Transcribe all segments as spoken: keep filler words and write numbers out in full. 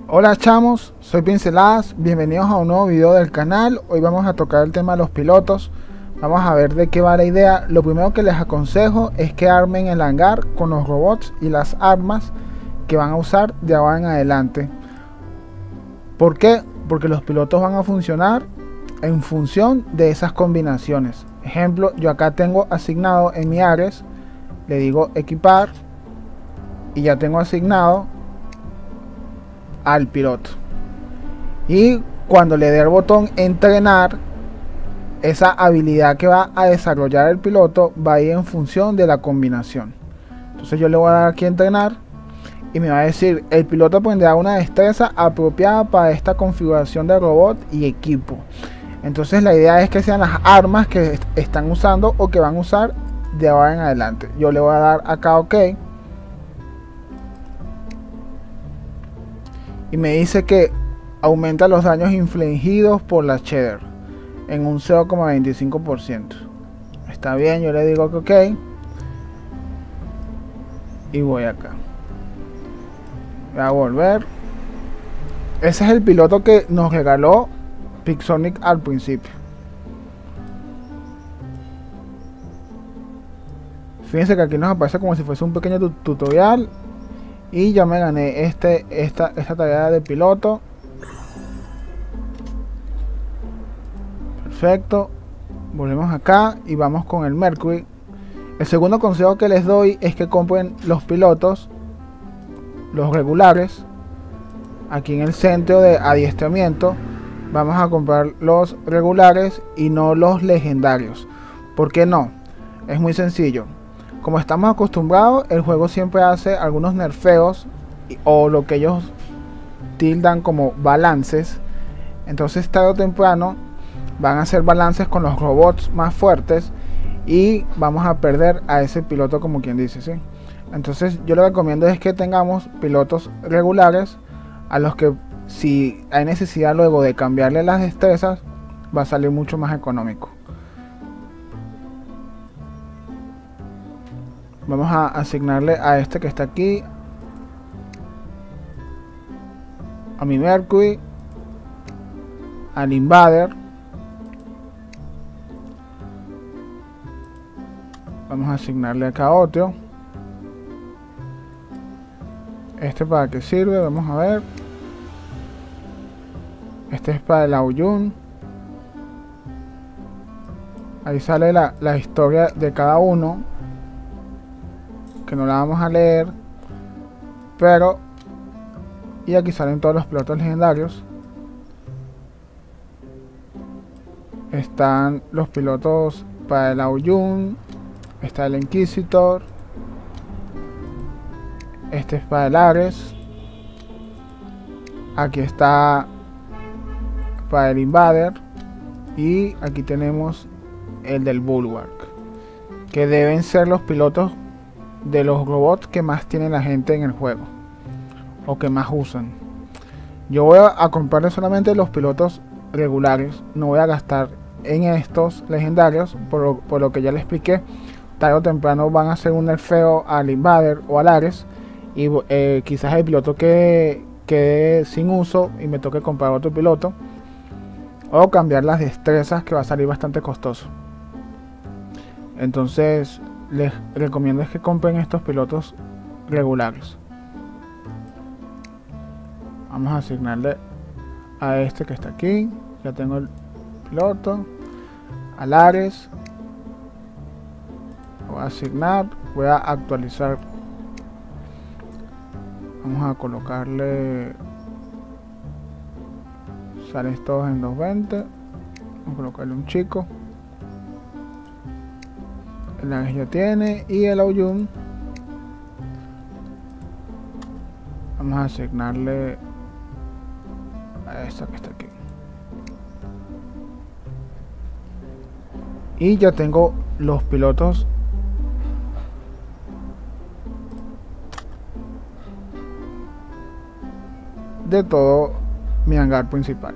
Hola chamos, soy Pinceladas, bienvenidos a un nuevo video del canal. Hoy vamos a tocar el tema de los pilotos. Vamos a ver de qué va la idea. Lo primero que les aconsejo es que armen el hangar con los robots y las armas que van a usar de ahora en adelante. ¿Por qué? Porque los pilotos van a funcionar en función de esas combinaciones. Ejemplo, yo acá tengo asignado en mi Ares, le digo equipar y ya tengo asignado al piloto, y cuando le dé el botón entrenar, esa habilidad que va a desarrollar el piloto va a ir en función de la combinación. Entonces yo le voy a dar aquí entrenar y me va a decir el piloto aprenderá una destreza apropiada para esta configuración de robot y equipo. Entonces la idea es que sean las armas que est están usando o que van a usar de ahora en adelante. Yo le voy a dar acá OK y me dice que aumenta los daños infligidos por la Shader en un cero coma veinticinco por ciento. Está bien, yo le digo que OK y voy acá. Voy a volver. Ese es el piloto que nos regaló Pixonic al principio. Fíjense que aquí nos aparece como si fuese un pequeño tu tutorial. Y ya me gané este, esta, esta tarea de piloto. Perfecto. Volvemos acá y vamos con el Mercury. El segundo consejo que les doy es que compren los pilotos, los regulares. Aquí en el centro de adiestramiento vamos a comprar los regulares y no los legendarios. ¿Por qué no? Es muy sencillo. Como estamos acostumbrados, el juego siempre hace algunos nerfeos o lo que ellos tildan como balances. Entonces tarde o temprano van a hacer balances con los robots más fuertes y vamos a perder a ese piloto, como quien dice, ¿sí? Entonces yo le recomiendo es que tengamos pilotos regulares a los que, si hay necesidad luego de cambiarle las destrezas, va a salir mucho más económico. Vamos a asignarle a este que está aquí, a mi Mercury, al Invader. Vamos a asignarle acá otro. Este para qué sirve, vamos a ver. Este es para el Aoyun. Ahí sale la, la historia de cada uno, que no la vamos a leer, pero y aquí salen todos los pilotos legendarios. Están los pilotos para el Aoyun, está el Inquisitor, este es para el Ares, aquí está para el Invader y aquí tenemos el del Bulwark, que deben ser los pilotos de los robots que más tiene la gente en el juego o que más usan. Yo voy a, a comprarle solamente los pilotos regulares, no voy a gastar en estos legendarios por lo, por lo que ya les expliqué. Tarde o temprano van a hacer un nerfeo al Invader o al Ares y eh, quizás el piloto que quede sin uso y me toque comprar otro piloto o cambiar las destrezas, que va a salir bastante costoso. Entonces les recomiendo es que compren estos pilotos regulares. Vamos a asignarle a este que está aquí. Ya tengo el piloto. Al Ares. Lo voy a asignar. Voy a actualizar. Vamos a colocarle. Salen todos en doscientos veinte. Vamos a colocarle un chico. El Ares ya tiene, y el Aoyun vamos a asignarle a esta que está aquí. Y ya tengo los pilotos de todo mi hangar principal.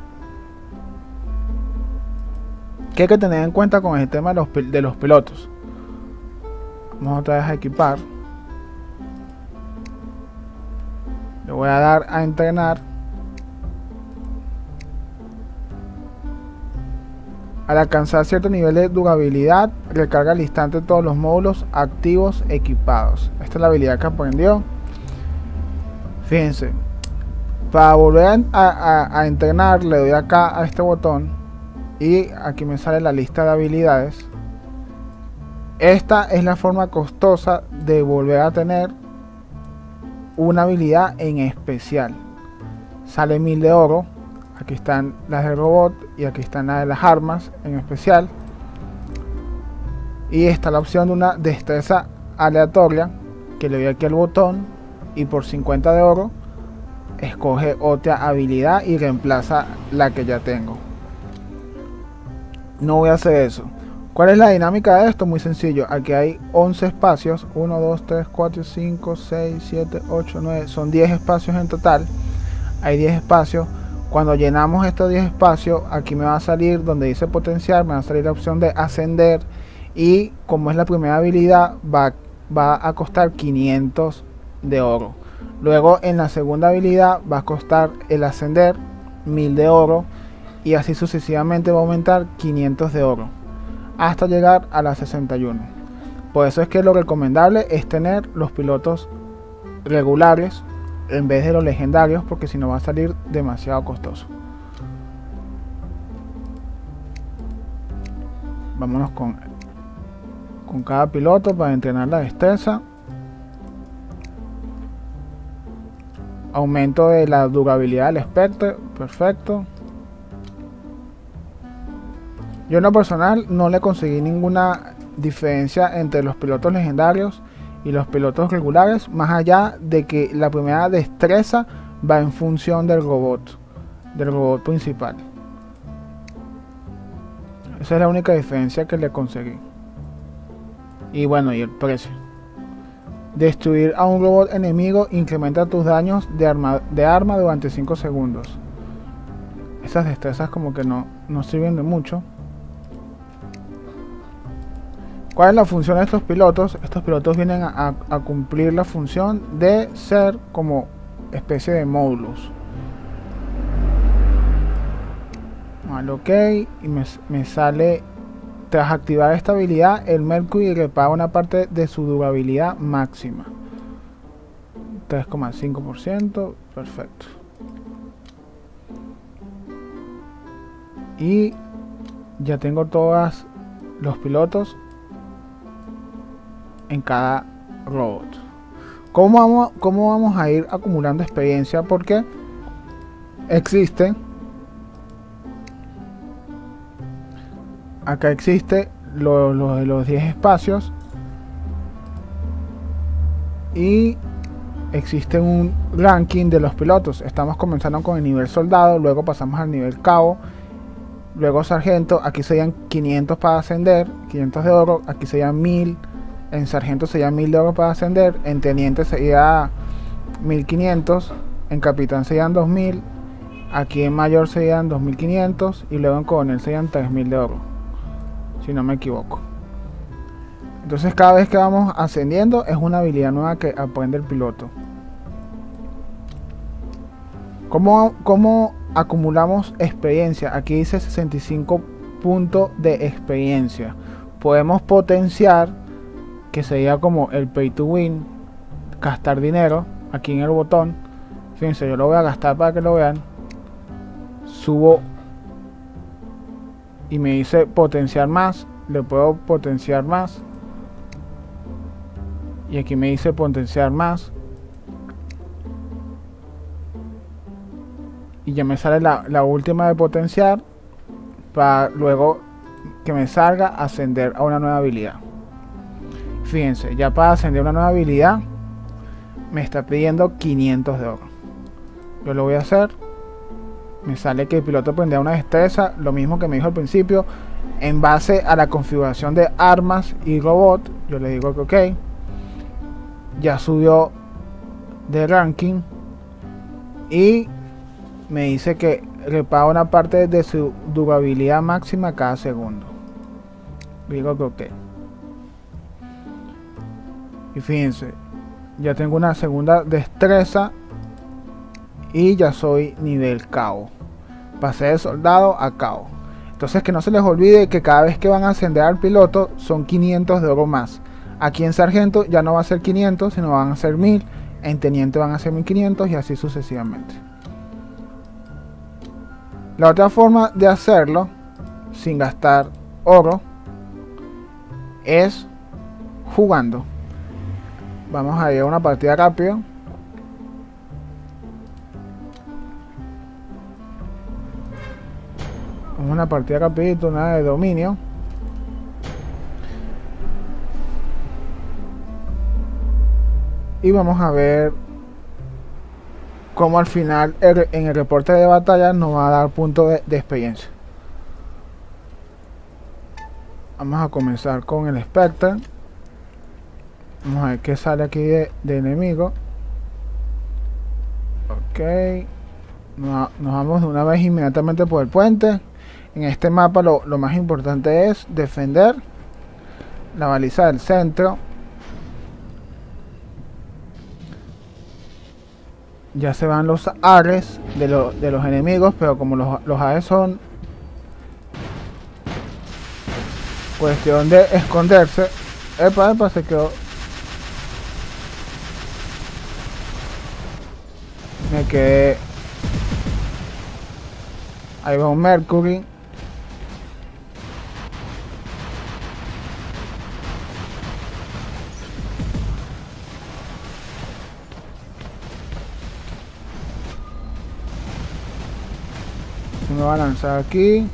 ¿Qué hay que tener en cuenta con el tema de los, de los pilotos? Vamos otra vez a equipar. Le voy a dar a entrenar. Al alcanzar cierto nivel de durabilidad, recarga al instante todos los módulos activos equipados. Esta es la habilidad que aprendió. Fíjense, para volver a, a, a entrenar le doy acá a este botón y aquí me sale la lista de habilidades. Esta es la forma costosa de volver a tener una habilidad en especial. Sale mil de oro. Aquí están las del robot y aquí están las de las armas en especial. Y está la opción de una destreza aleatoria, que le doy aquí al botón y por cincuenta de oro escoge otra habilidad y reemplaza la que ya tengo. No voy a hacer eso. ¿Cuál es la dinámica de esto? Muy sencillo. Aquí hay once espacios. uno, dos, tres, cuatro, cinco, seis, siete, ocho, nueve. Son diez espacios en total. Hay diez espacios. Cuando llenamos estos diez espacios, aquí me va a salir donde dice potenciar, me va a salir la opción de ascender. Y como es la primera habilidad, va, va a costar quinientos de oro. Luego en la segunda habilidad va a costar el ascender mil de oro. Y así sucesivamente va a aumentar quinientos de oro. Hasta llegar a las sesenta y uno. Por eso es que lo recomendable es tener los pilotos regulares en vez de los legendarios, porque si no va a salir demasiado costoso. Vámonos con, con cada piloto para entrenar la destreza. Aumento de la durabilidad del espectro, perfecto. Yo en lo personal no le conseguí ninguna diferencia entre los pilotos legendarios y los pilotos regulares, más allá de que la primera destreza va en función del robot, del robot principal. Esa es la única diferencia que le conseguí. Y bueno, y el precio. Destruir a un robot enemigo incrementa tus daños de arma, de arma durante cinco segundos. Esas destrezas como que no, no sirven de mucho. ¿Cuál es la función de estos pilotos? Estos pilotos vienen a, a, a cumplir la función de ser como especie de módulos. Al ok, y me, me sale, tras activar esta habilidad, el Mercury repara una parte de su durabilidad máxima. tres coma cinco por ciento, perfecto. Y ya tengo todos los pilotos en cada robot. ¿Cómo vamos, cómo vamos a ir acumulando experiencia? Porque existe, acá existe lo, lo de los diez espacios y existe un ranking de los pilotos. Estamos comenzando con el nivel soldado, luego pasamos al nivel cabo, luego sargento. Aquí serían quinientos para ascender, quinientos de oro. Aquí serían mil. En sargento sería mil de oro para ascender. En teniente sería mil quinientos. En capitán serían dos mil. Aquí en mayor serían dos mil quinientos. Y luego en coronel serían tres mil de oro, si no me equivoco. Entonces cada vez que vamos ascendiendo es una habilidad nueva que aprende el piloto. ¿Cómo, cómo acumulamos experiencia? Aquí dice sesenta y cinco puntos de experiencia. Podemos potenciar, que sería como el pay to win, gastar dinero aquí en el botón. Fíjense, yo lo voy a gastar para que lo vean. Subo y me dice potenciar más. Le puedo potenciar más y aquí me dice potenciar más y ya me sale la, la última de potenciar, para luego que me salga ascender a una nueva habilidad. Fíjense, ya para ascender a una nueva habilidad me está pidiendo quinientos de oro. Yo lo voy a hacer. Me sale que el piloto aprenderá una destreza, lo mismo que me dijo al principio, en base a la configuración de armas y robot. Yo le digo que ok. Ya subió de ranking y me dice que repara una parte de su durabilidad máxima cada segundo. Digo que ok. Y fíjense, ya tengo una segunda destreza y ya soy nivel cabo. Pasé de soldado a cabo. Entonces que no se les olvide que cada vez que van a ascender al piloto son quinientos de oro más. Aquí en sargento ya no va a ser quinientos, sino van a ser mil. En teniente van a ser mil quinientos y así sucesivamente. La otra forma de hacerlo sin gastar oro es jugando. Vamos a ir a una partida rápido. Una partida rapidito, una de dominio. Y vamos a ver cómo al final el, en el reporte de batalla nos va a dar punto de, de experiencia. Vamos a comenzar con el Spectre. Vamos a ver qué sale aquí de, de enemigo. Ok. Nos, nos vamos de una vez inmediatamente por el puente. En este mapa lo, lo más importante es defender la baliza del centro. Ya se van los Ares de, lo, de los enemigos, pero como los, los Ares son cuestión de esconderse. Epa, epa, se quedó. Me quedé. Ahí va un Mercury. Me va a lanzar aquí.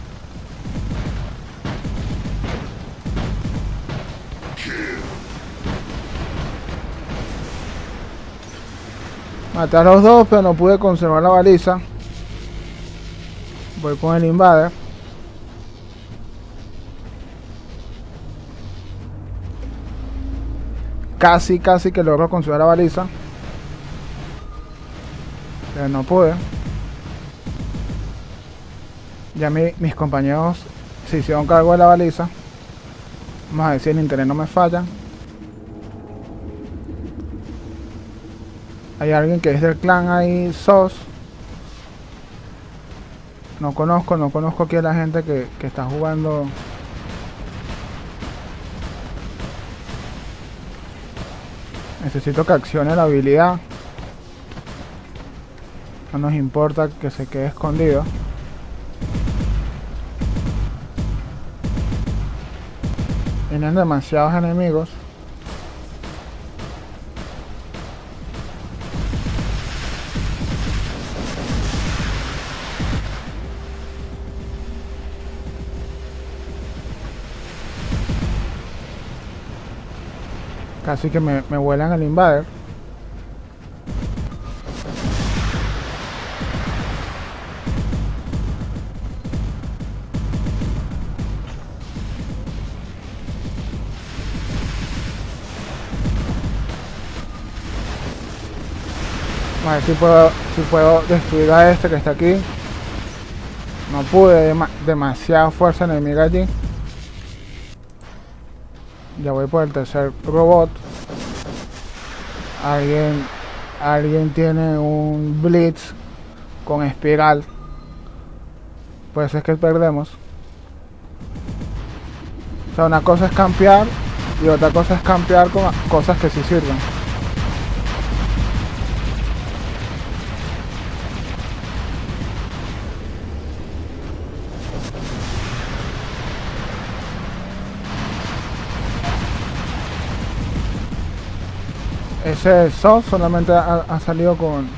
Maté a los dos, pero no pude conservar la baliza. Voy con el Invader. Casi, casi que logro conservar la baliza. Pero no pude. Ya mi, mis compañeros se hicieron cargo de la baliza. Vamos a ver si el internet no me falla. Hay alguien que es del clan ahí, S O S. No conozco, no conozco aquí a la gente que, que está jugando. Necesito que accione la habilidad. No nos importa que se quede escondido. Vienen demasiados enemigos. Casi que me, me vuelan el Invader. A ver si puedo, si puedo destruir a este que está aquí. No pude, dem demasiada fuerza enemiga allí. Ya voy por el tercer robot. Alguien, alguien tiene un Blitz con espiral. Pues es que perdemos. O sea, una cosa es campear y otra cosa es campear con cosas que sí sirven. Ese S O S solamente ha, ha salido con...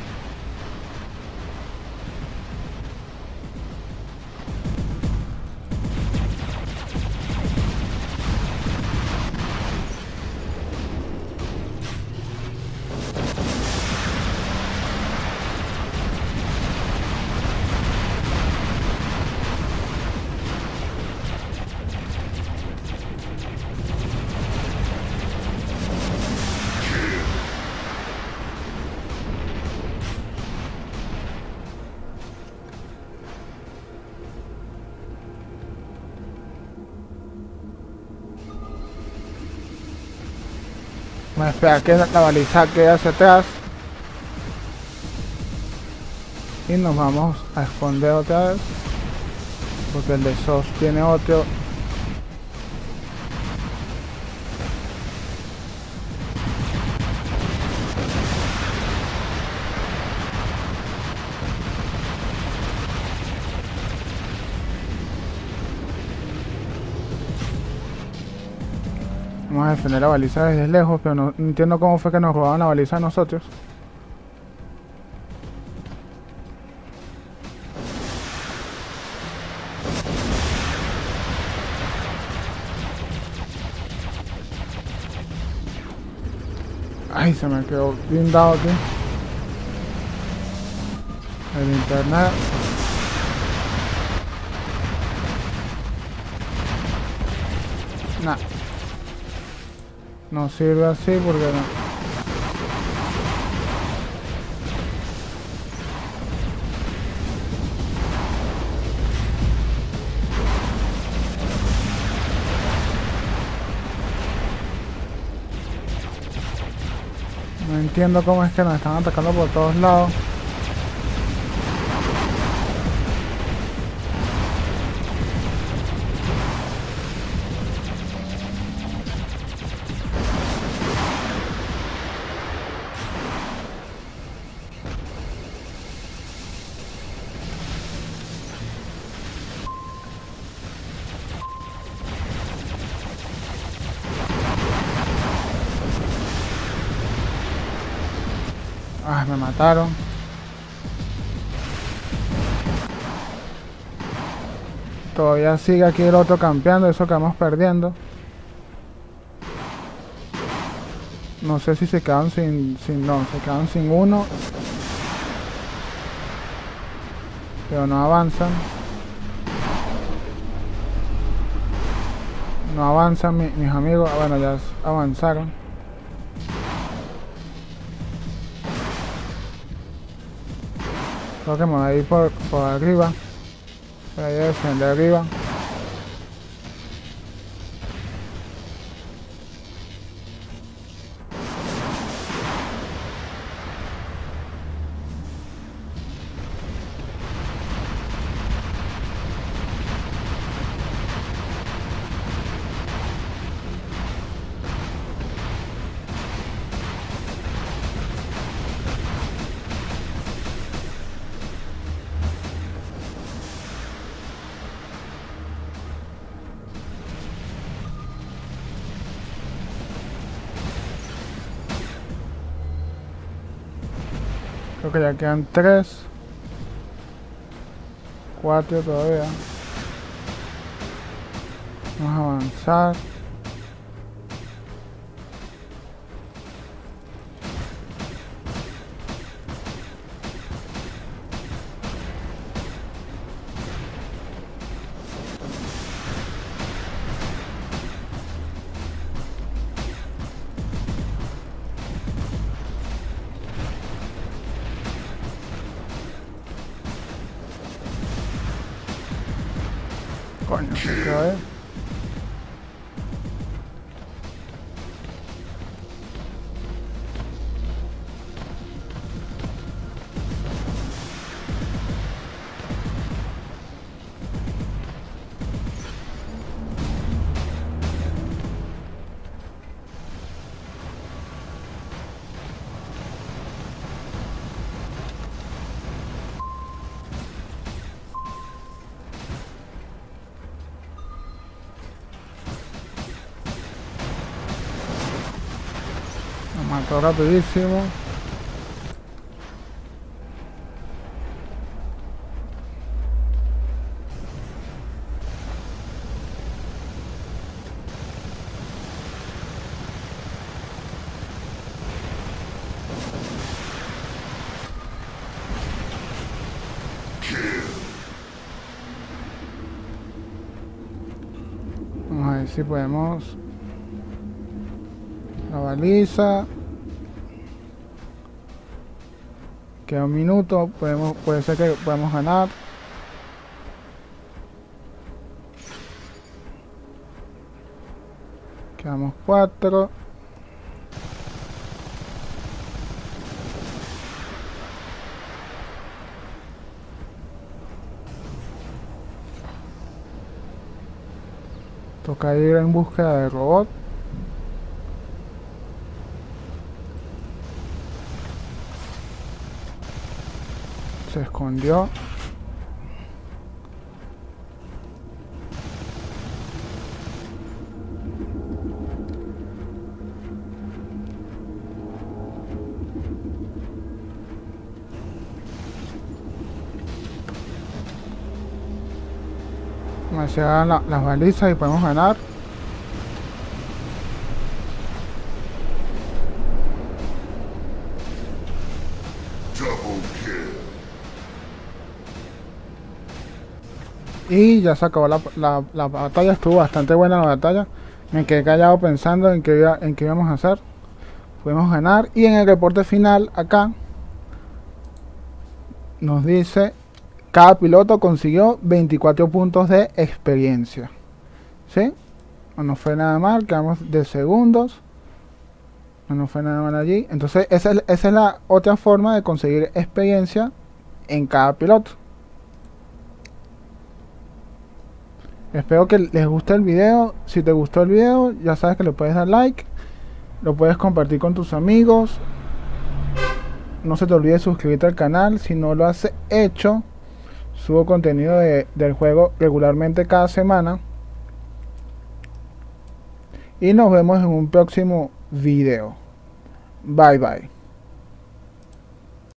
Vamos a esperar que la baliza quede hacia atrás. Y nos vamos a esconder otra vez. Porque el de S O S tiene otro. Vamos a defender la baliza desde lejos, pero no, no entiendo cómo fue que nos robaron la baliza a nosotros. Ay, se me quedó blindado aquí. El internet. Nah. No sirve así porque no. No entiendo cómo es que nos están atacando por todos lados. Ah, me mataron. Todavía sigue aquí el otro campeando, eso que vamos perdiendo. No sé si se quedaron sin, sin no, se quedaron sin uno. Pero no avanzan. No avanzan mi, mis amigos. Bueno, ya avanzaron. Creo que me voy a ir por, por arriba. Voy a ir a defender arriba. Creo que ya quedan tres. Cuatro todavía. Vamos a avanzar. Coño, otra vez. Mató rapidísimo. Vamos a ver si podemos. La baliza. Queda un minuto, podemos, puede ser que podamos ganar. Quedamos cuatro. Toca ir en búsqueda de robot. Se escondió. Me llegan la, las balizas y podemos ganar. Y ya se acabó la, la, la batalla. Estuvo bastante buena la batalla. Me quedé callado pensando en qué, iba, en qué íbamos a hacer. Pudimos ganar. Y en el reporte final acá nos dice: cada piloto consiguió veinticuatro puntos de experiencia. ¿Sí? No nos fue nada mal. Quedamos de segundos. No nos fue nada mal allí. Entonces esa es, esa es la otra forma de conseguir experiencia en cada piloto. Espero que les guste el video. Si te gustó el video, ya sabes que le puedes dar like, lo puedes compartir con tus amigos. No se te olvide suscribirte al canal si no lo has hecho. Subo contenido de, del juego regularmente cada semana. Y nos vemos en un próximo video. Bye bye.